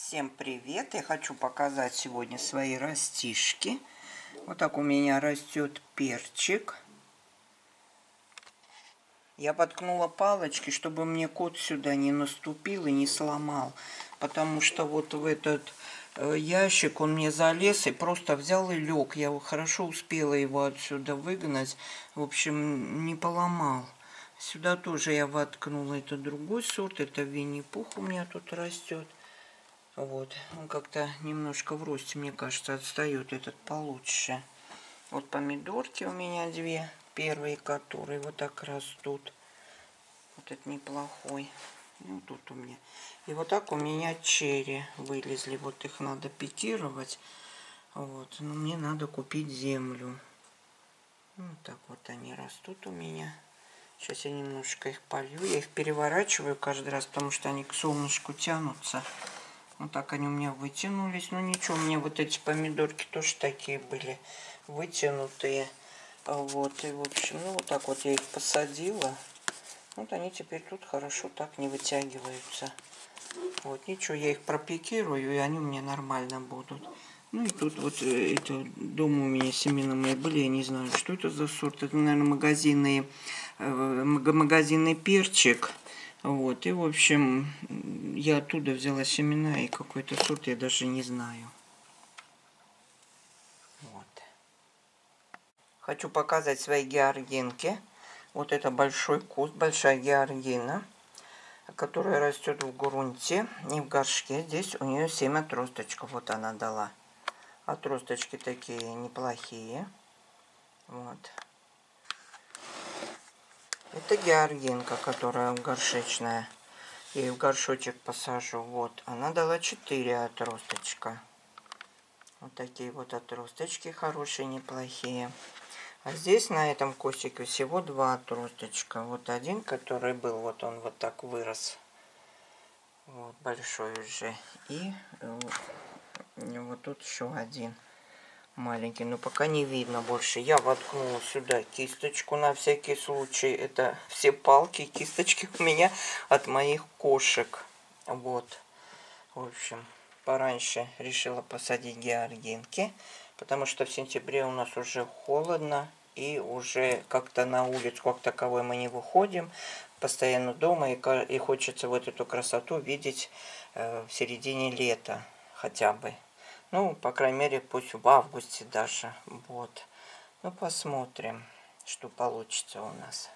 Всем привет! Я хочу показать сегодня свои растишки. Вот так у меня растет перчик. Я воткнула палочки, чтобы мне кот сюда не наступил и не сломал. Потому что вот в этот ящик он мне залез и просто взял и лег. Я хорошо успела его отсюда выгнать. В общем, не поломал. Сюда тоже я воткнула. Это другой сорт. Это Винни-Пух у меня тут растет. Вот, он как-то немножко в росте, мне кажется, отстает этот получше. Вот помидорки у меня две, первые, которые вот так растут. Вот это неплохой. Ну, тут у меня. И вот так у меня черри вылезли. Вот их надо пикировать. Вот, но мне надо купить землю. Вот так вот они растут у меня. Сейчас я немножко их полью. Я их переворачиваю каждый раз, потому что они к солнышку тянутся. Вот так они у меня вытянулись. Ну ничего, у меня вот эти помидорки тоже такие были вытянутые. Вот, и в общем, ну вот так вот я их посадила. Вот они теперь тут хорошо так не вытягиваются. Вот, ничего, я их пропикирую, и они у меня нормально будут. Ну и тут вот это дома у меня семена были, я не знаю, что это за сорт. Это, наверное, магазинный перчик. Вот, и в общем, я оттуда взяла семена и какой-то сорт я даже не знаю. Вот. Хочу показать свои георгинки. Вот это большой куст, большая георгина, которая растет в грунте, не в горшке. Здесь у нее 7 отросточков, вот она дала. Отросточки такие неплохие. Вот. Это георгинка, которая горшечная. Я ее в горшочек посажу. Вот, она дала 4 отросточка. Вот такие вот отросточки хорошие, неплохие. А здесь на этом кустике всего 2 отросточка. Вот один, который был, вот он вот так вырос. Вот, большой уже. И вот тут еще один маленький. Но пока не видно больше. Я воткнула сюда кисточку на всякий случай. Это все палки, кисточки у меня от моих кошек. Вот. В общем, пораньше решила посадить георгинки. Потому что в сентябре у нас уже холодно. И уже как-то на улицу как таковой мы не выходим. Постоянно дома. И хочется вот эту красоту видеть в середине лета хотя бы. Ну, по крайней мере, пусть в августе даже. Вот. Ну, посмотрим, что получится у нас.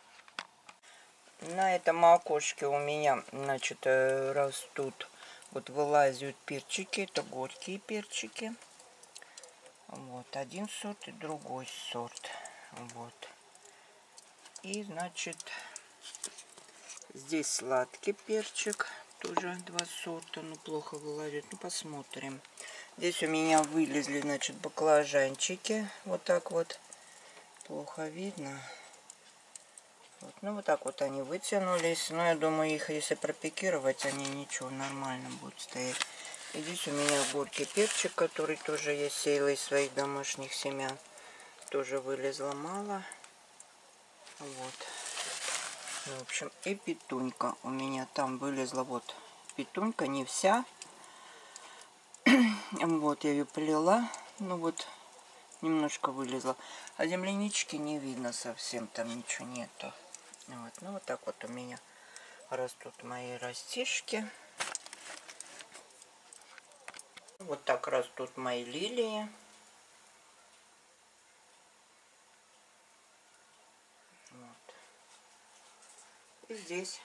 На этом окошке у меня, значит, растут, вот вылазят перчики. Это горькие перчики. Вот, один сорт и другой сорт. Вот. И, значит, здесь сладкий перчик. Тоже 2 сорта, но плохо вылазят. Ну, посмотрим. Здесь у меня вылезли, значит, баклажанчики. Вот так вот. Плохо видно. Вот, ну, вот так вот они вытянулись. Но я думаю, их если пропикировать, они ничего, нормально будут стоять. И здесь у меня горький перчик, который тоже я сеяла из своих домашних семян. Тоже вылезло мало. Вот. Ну, в общем, и петунька у меня там вылезла. Вот петунька, не вся. Вот, я ее полила, ну вот, немножко вылезла. А землянички не видно совсем, там ничего нету. Вот, ну вот так вот у меня растут мои растишки. Вот так растут мои лилии. Вот. И здесь.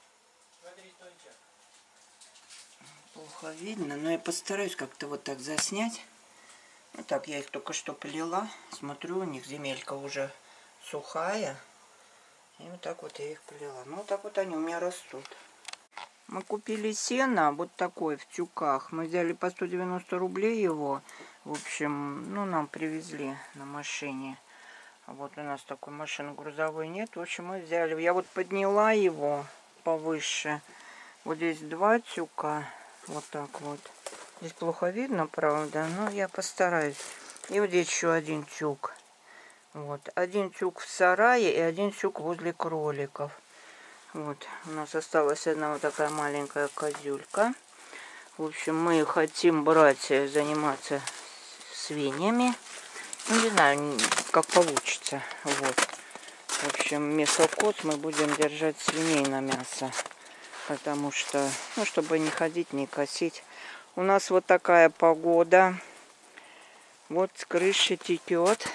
Плохо видно, но я постараюсь как-то вот так заснять. Вот так, я их только что полила. Смотрю, у них земелька уже сухая. И вот так вот я их полила. Ну, вот так вот они у меня растут. Мы купили сено, вот такое, в тюках. Мы взяли по 190 рублей его. В общем, ну, нам привезли на машине. Вот у нас такой машины грузовой нет. В общем, мы взяли. Я вот подняла его повыше. Вот здесь 2 тюка. Вот так вот. Здесь плохо видно, правда, но я постараюсь. И вот здесь еще один тюк. Вот. Один тюк в сарае и один тюк возле кроликов. Вот. У нас осталась одна вот такая маленькая козюлька. В общем, мы хотим брать, заниматься свиньями. Ну, не знаю, как получится. Вот. В общем, вместо коз мы будем держать свиней на мясо. Потому что, ну, чтобы не ходить, не косить. У нас вот такая погода. Вот с крыши текет.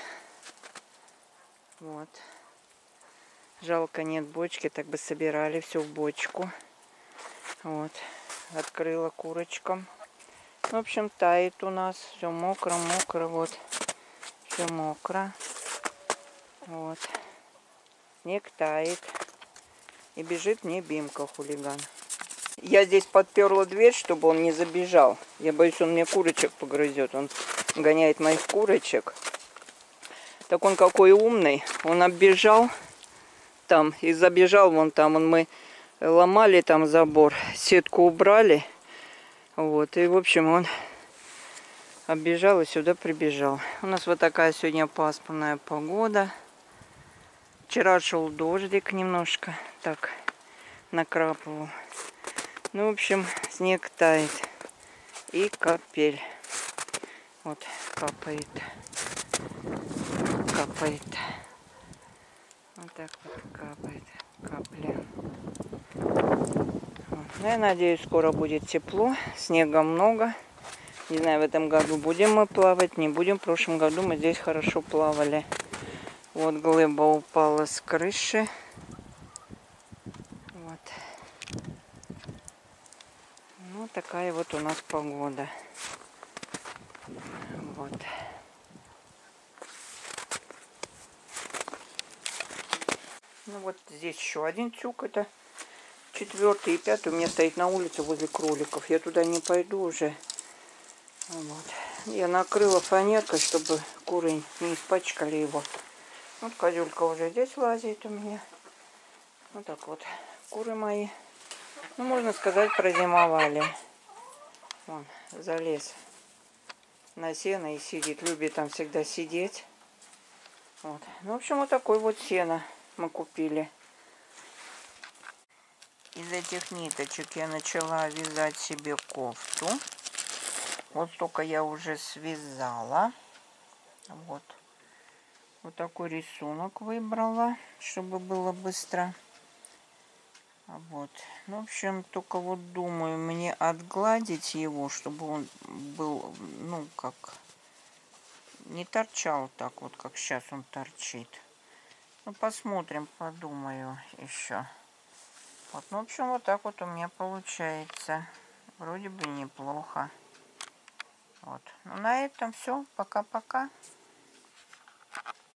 Вот. Жалко, нет бочки, так бы собирали все в бочку. Вот. Открыла курочкам. В общем, тает у нас. Все мокро, мокро. Вот. Все мокро. Вот. Снег тает. И бежит мне Бимка, хулиган. Я здесь подперла дверь, чтобы он не забежал. Я боюсь, он мне курочек погрызет. Он гоняет моих курочек. Так он какой умный. Он оббежал там и забежал вон там. Мы ломали там забор, сетку убрали. Вот. И, в общем, он оббежал и сюда прибежал. У нас вот такая сегодня пасмурная погода. Вчера шел дождик немножко. Так, накрапывал. Ну, в общем, снег тает. И капель. Вот, капает. Капает. Вот так вот капает. Капля. Вот. Ну, я надеюсь, скоро будет тепло. Снега много. Не знаю, в этом году будем мы плавать, не будем. В прошлом году мы здесь хорошо плавали. Вот глыба упала с крыши. Вот. Ну, такая вот у нас погода. Вот. Ну, вот здесь еще один тюк. Это 4-й и 5-й. У меня стоит на улице возле кроликов. Я туда не пойду уже. Вот. Я накрыла фанеркой, чтобы куры не испачкали его. Вот козюлька уже здесь лазит у меня. Вот так вот. Куры мои, ну, можно сказать, прозимовали. Вон, залез на сено и сидит. Любит там всегда сидеть. Вот. Ну, в общем, вот такой вот сено мы купили. Из этих ниточек я начала вязать себе кофту. Вот столько я уже связала. Вот. Вот такой рисунок выбрала, чтобы было быстро. Вот. Ну, в общем, только вот думаю, мне отгладить его, чтобы он был, ну, как, не торчал так вот, как сейчас он торчит. Ну, посмотрим, подумаю еще. Вот, ну, в общем, вот так вот у меня получается. Вроде бы неплохо. Вот. Ну, на этом все. Пока-пока.